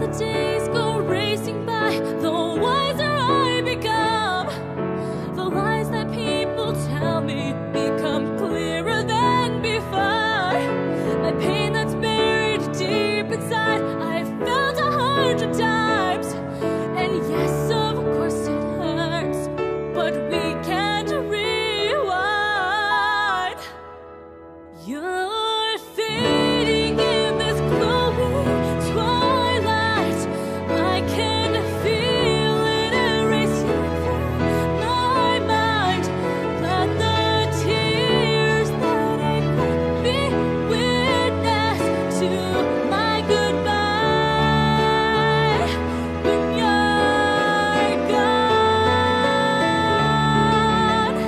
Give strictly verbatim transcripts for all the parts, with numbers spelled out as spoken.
the days go racing by, the wiser I become. The lies that people tell me become clearer than before. My pain that's buried deep inside, I've felt a hundred times. And yes, of course it hurts, but we can't rewind. You're fading in this glowing twilight. I can feel it erasing from my mind. Let the tears that I cried be witness to my goodbye when you're gone.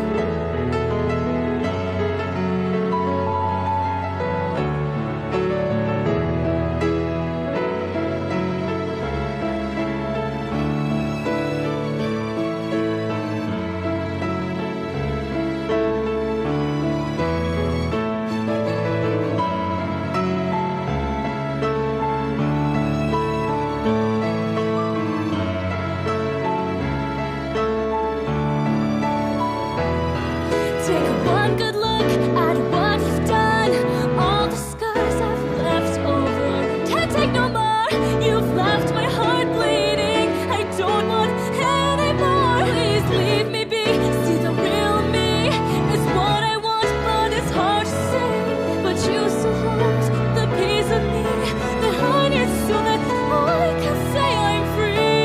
Take one good look at what you've done. All the scars I've left over can't take no more. You've left my heart bleeding. I don't want any more. Please leave me be. See, the real me is what I want, but it's hard to say. But you still hold the piece of me that I need so that I can say I'm free.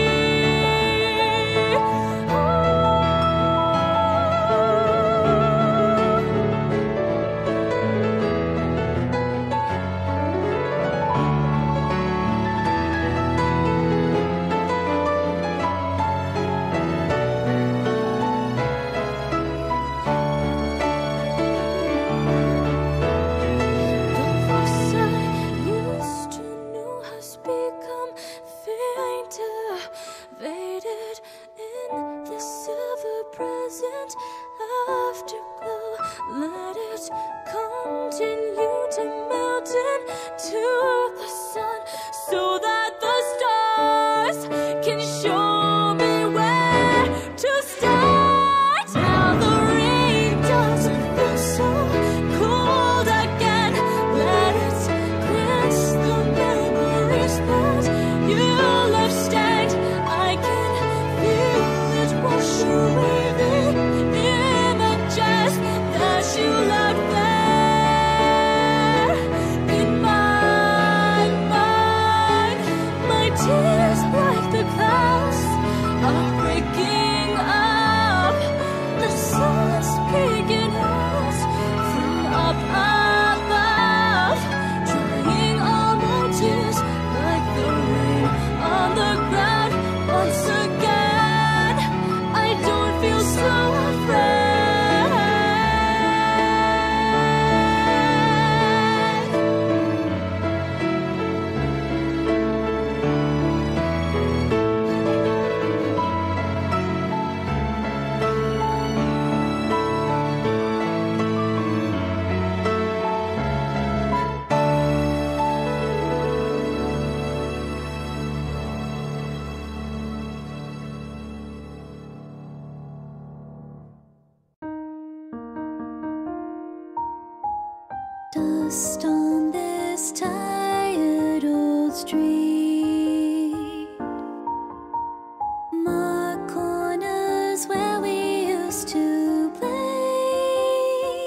The voice I used to know has become fainter, faded in this ever-present afterglow. Let it continue to melt into the sun, so that the stars can show me where to start. Now the rain doesn't feel so cold again. Let it cleanse the memories that you left stained. I can feel it wash away the images that you left there in my mind. My tears, like the clouds, are breaking up. The sun's peeking out from up above, drying all my tears like the rain on the ground. Once again, I don't feel so afraid. Dust on this tired old street, mark corners where we used to play.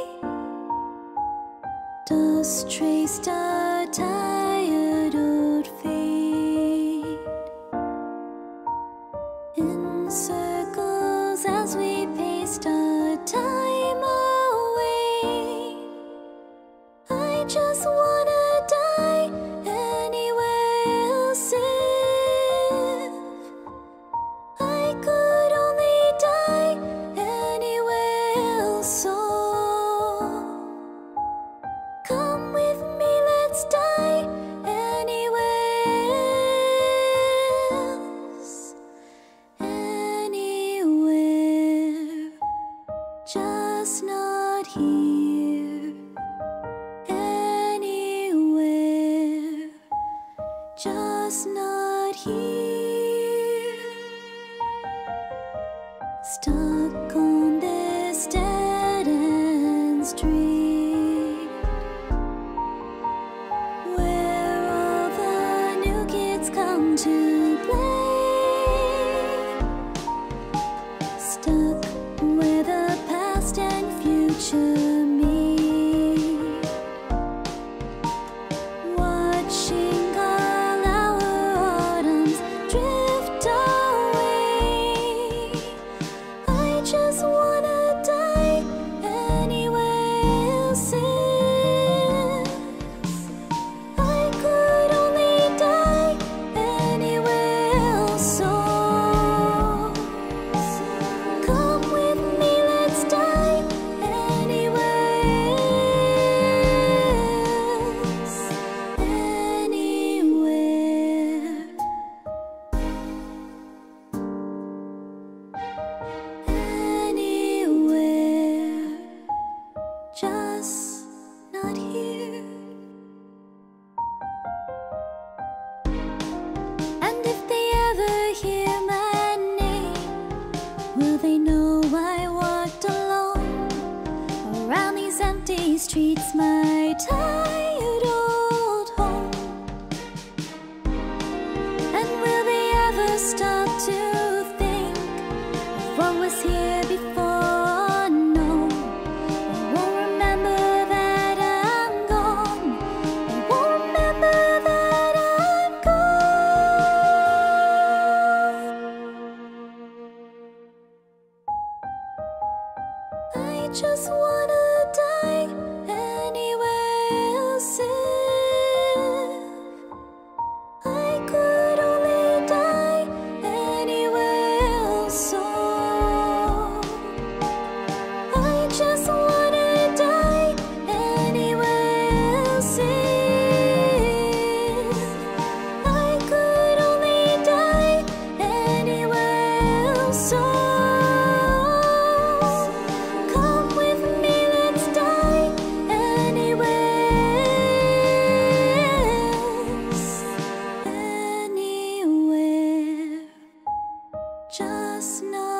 Dust traced our tired old feet in circles as we paced our time away. I just wanna die here, stuck on this dead-end street, where all the new kids come to play, stuck where the past and future meet, watching all our autumns drift away. I just wanna die anywhere else. I could only die anywhere else. So come with me, let's die anywhere else. Anywhere. Anywhere. Just not here. And if they ever hear my name, will they know I walked alone around these empty streets, my tired old home? And will they ever stop to think of what was here before? No, they won't remember that I'm gone. They won't remember that I'm gone. I just wanna die anywhere else. If I could only die anywhere else. So I just wanna die anywhere else. If I could only die anywhere else. So come with me, let's die anywhere else. Anywhere, just not